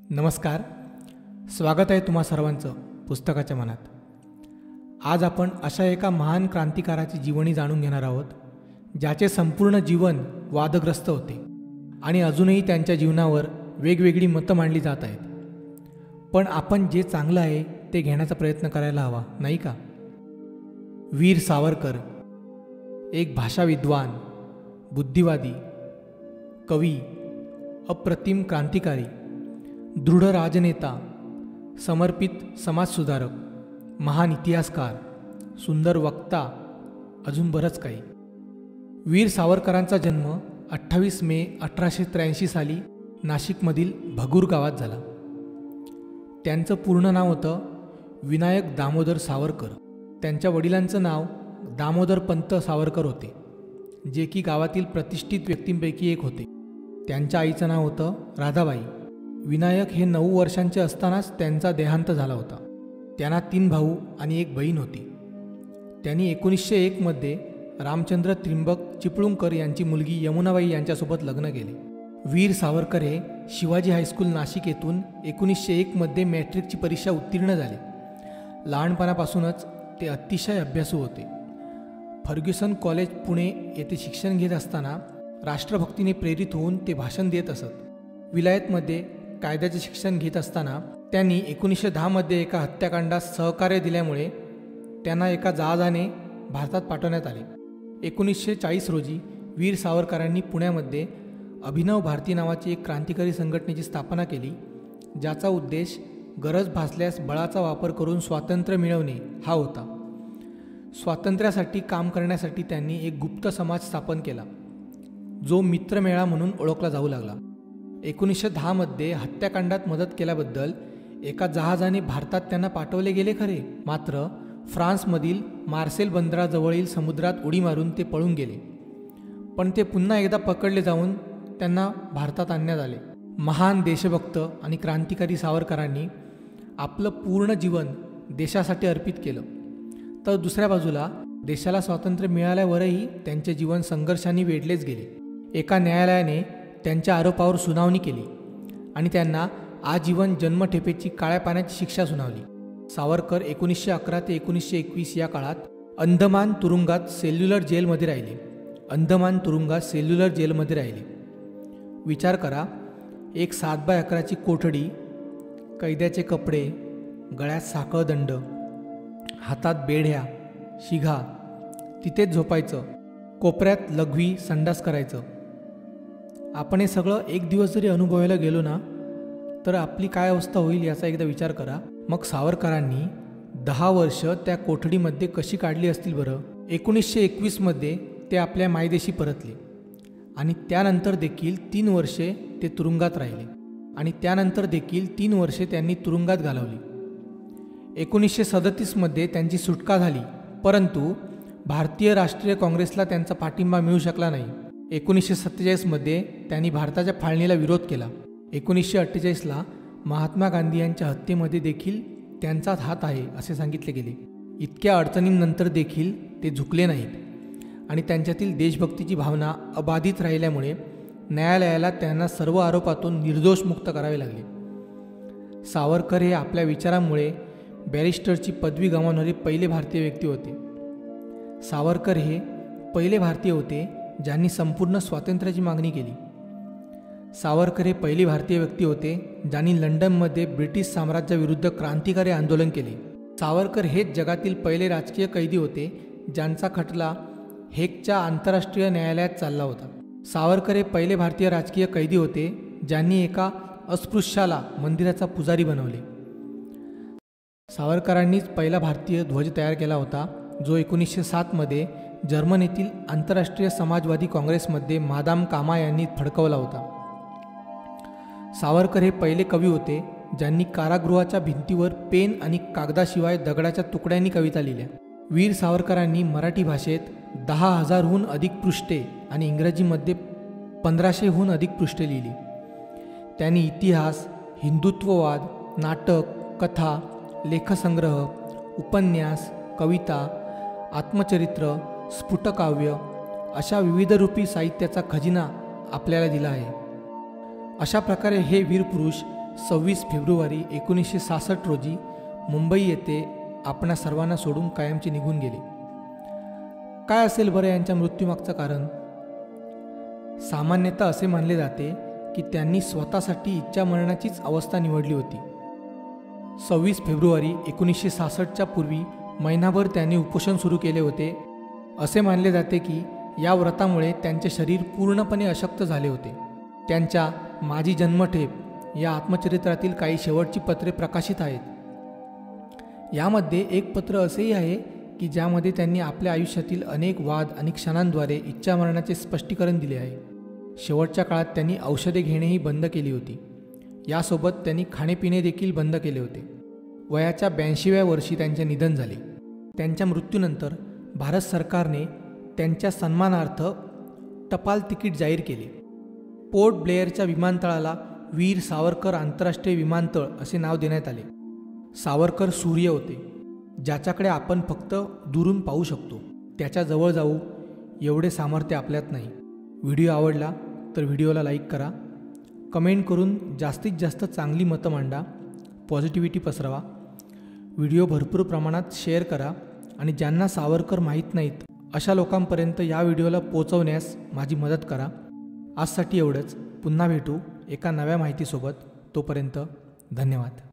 नमस्कार. स्वागत आहे तुम्हा सर्वांचं पुस्तकाच्या मनात. आज आपण अशा एका महान क्रांतिकाराची जीवनी जाणून घेणार आहोत, ज्याचे संपूर्ण जीवन वादग्रस्त होते आणि अजूनही त्यांच्या जीवनावर वेगवेगळी मतं मांडली जात आहेत. पण आपण जे चांगलं आहे ते घेण्याचा प्रयत्न करायला हवा, नाही का? वीर सावरकर एक भाषा विद्वान, बुद्धिवादी, कवी, अप्रतिम क्रांतिकारी, दृढ राजनेता, समर्पित समाजसुधारक, महान इतिहासकार, सुंदर वक्ता, अजून बरंच काही. वीर सावरकरांचा जन्म 28 मे 1883 साली नाशिकमधील भगूर गावात झाला. त्यांचं पूर्ण नाव होतं विनायक दामोदर सावरकर. त्यांच्या वडिलांचं नाव दामोदरपंत सावरकर होते, जे की गावातील प्रतिष्ठित व्यक्तींपैकी एक होते. त्यांच्या आईचं नाव होतं राधाबाई. विनायक हे 9 वर्षांचे असतानाच त्यांचा देहांत झाला होता. त्यांना 3 भाऊ आणि 1 बहीण होती. त्यांनी 1901 मध्ये रामचंद्र त्रिंबक चिपळूणकर यांची मुलगी यमुनाबाई यांच्यासोबत लग्न केले. वीर सावरकर हे शिवाजी हायस्कूल नाशिक येथून 1901 मध्ये मॅट्रिकची परीक्षा उत्तीर्ण झाले. लहानपणापासूनच ते अतिशय अभ्यासू होते. फर्ग्युसन कॉलेज पुणे येथे शिक्षण घेत असताना राष्ट्रभक्तीने प्रेरित होऊन ते भाषण देत असत. विलायतमध्ये कायद्याचे शिक्षण घेत असताना त्यांनी 1910 मध्ये एका हत्याकांडास सहकार्य दिल्यामुळे त्यांना एका जहाजाने भारतात पाठवण्यात आले. 1940 रोजी वीर सावरकरांनी पुण्यामध्ये अभिनव भारती नावाची एक क्रांतिकारी संघटनेची स्थापना केली, ज्याचा उद्देश गरज भासल्यास बळाचा वापर करून स्वातंत्र्य मिळवणे हा होता. स्वातंत्र्यासाठी काम करण्यासाठी त्यांनी एक गुप्त समाज स्थापन केला, जो मित्रमेळा म्हणून ओळखला जाऊ लागला. 1910 मध्ये हत्याकांडात मदत केल्याबद्दल एका जहाजाने भारतात त्यांना पाठवले गेले खरे, मात्र फ्रान्समधील मार्सेल बंदराजवळील समुद्रात उडी मारून ते पळून गेले. पण ते पुन्हा एकदा पकडले जाऊन त्यांना भारतात आणण्यात आले. महान देशभक्त आणि क्रांतिकारी सावरकरांनी आपलं पूर्ण जीवन देशासाठी अर्पित केलं. तर दुसऱ्या बाजूला देशाला स्वातंत्र्य मिळाल्यावरही त्यांचे जीवन संघर्षांनी वेढलेच गेले. एका न्यायालयाने त्यांच्या आरोपावर सुनावणी केली आणि त्यांना आजीवन जन्मठेपेची काळ्या पाण्याची शिक्षा सुनावली. सावरकर 1911 ते 1921 या काळात अंदमान तुरुंगात सेल्युलर जेलमध्ये राहिले. विचार करा, एक 7x11 कोठडी, कैद्याचे कपडे, गळ्यात साखळदंड, हातात बेढ्या, शिघा, तिथेच झोपायचं, कोपऱ्यात लघवी संडास करायचं. आपण हे सगळं एक दिवस जरी अनुभवायला गेलो ना, तर आपली काय अवस्था होईल याचा एकदा विचार करा. मग सावरकरांनी 10 वर्ष त्या कोठडीमध्ये कशी काढली असतील बरं? 1921 मध्ये ते आपल्या मायदेशी परतले आणि त्यानंतर देखील 3 वर्षे ते तुरुंगात राहिले आणि त्यानंतर देखील 3 वर्षे त्यांनी तुरुंगात घालवली. 1937 मध्ये त्यांची सुटका झाली, परंतु भारतीय राष्ट्रीय काँग्रेसला त्यांचा पाठिंबा मिळू शकला नाही. 1947 मध्ये त्यांनी भारताच्या फाळणीला विरोध केला. 1948ला महात्मा गांधी यांच्या हत्येमध्ये देखील त्यांचाच हात आहे असे सांगितले गेले. इतक्या अडचणींनंतर देखील ते झुकले नाहीत आणि त्यांच्यातील देशभक्तीची भावना अबाधित राहिल्यामुळे न्यायालयाला त्यांना सर्व आरोपातून निर्दोष मुक्त करावे लागले. सावरकर हे आपल्या विचारांमुळे बॅरिस्टरची पदवी गमावणारे पहिले भारतीय व्यक्ती होते. सावरकर हे पहिले भारतीय होते ज्यांनी संपूर्ण स्वातंत्र्याची मागणी केली. सावरकर हे पहिले भारतीय व्यक्ती होते ज्यांनी लंडनमध्ये ब्रिटिश साम्राज्याविरुद्ध क्रांतिकारी आंदोलन केले. सावरकर हेच जगातील पहिले राजकीय कैदी होते ज्यांचा खटला हेगच्या आंतरराष्ट्रीय न्यायालयात चालला होता. सावरकर हे पहिले भारतीय राजकीय कैदी होते ज्यांनी एका अस्पृश्याला मंदिराचा पुजारी बनवले. सावरकरांनीच पहिला भारतीय ध्वज तयार केला होता, जो 1907 मध्ये जर्मनीतील आंतरराष्ट्रीय समाजवादी काँग्रेसमध्ये मादाम कामा यांनी फडकवला होता. सावरकर हे पहिले कवी होते ज्यांनी कारागृहाच्या भिंतीवर पेन आणि कागदाशिवाय दगडाच्या तुकड्यांनी कविता लिहिल्या. वीर सावरकरांनी मराठी भाषेत 10,000हून अधिक पृष्ठे आणि इंग्रजीमध्ये 1500हून अधिक पृष्ठे लिहिली. त्यांनी इतिहास, हिंदुत्ववाद, नाटक, कथा, लेखसंग्रह, उपन्यास, कविता, आत्मचरित्र, स्फुटकाव्य अशा विविध रूपी साहित्याचा खजिना आपल्याला दिला आहे. अशा प्रकारे हे वीर पुरुष 26 फेब्रुवारी 1966 रोजी मुंबई येथे आपणा सर्वांना सोडून कायमचे निघून गेले. काय असेल बरं यांच्या मृत्यूमागचं कारण? सामान्यतः असे मानले जाते की त्यांनी स्वतःसाठी इच्छा मरणाचीच अवस्था निवडली होती. 26 फेब्रुवारी 1966च्या पूर्वी महिनाभर त्यांनी उपोषण सुरू केले होते. असे मानले जाते की या व्रतामुळे त्यांचे शरीर पूर्णपणे अशक्त झाले होते. त्यांच्या माझी जन्मठेप या आत्मचरित्रातील काही शेवटची पत्रे प्रकाशित आहेत. यामध्ये एक पत्र असेही आहे की ज्यामध्ये त्यांनी आपल्या आयुष्यातील अनेक वाद आणि क्षणांद्वारे इच्छा मरणाचे स्पष्टीकरण दिले आहे. शेवटच्या काळात त्यांनी औषधे घेणेही बंद केली होती. यासोबत त्यांनी खाणेपिणे देखील बंद केले होते. वयाच्या 82व्या वर्षी त्यांचे निधन झाले. त्यांच्या मृत्यूनंतर भारत सरकारने त्यांच्या सन्मानार्थ टपाल तिकीट जाहीर केले. पोर्ट ब्लेअरच्या विमानतळाला वीर सावरकर आंतरराष्ट्रीय विमानतळ असे नाव देण्यात आले. सावरकर सूर्य होते ज्याच्याकडे आपण फक्त दुरून पाहू शकतो. त्याच्या जवळ जाऊ एवढे सामर्थ्य आपल्यात नाही. व्हिडिओ आवडला तर व्हिडिओला लाईक करा. कमेंट करून जास्तीत जास्त चांगली मतं मांडा. पॉझिटिव्हिटी पसरवा. व्हिडिओ भरपूर प्रमाणात शेअर करा आणि ज्यांना सावरकर माहीत नाहीत अशा लोकांपर्यंत या व्हिडिओला पोहोचवण्यास माझी मदत करा. आजसाठी एवढंच. पुन्हा भेटू एका नव्या माहितीसोबत. तोपर्यंत धन्यवाद.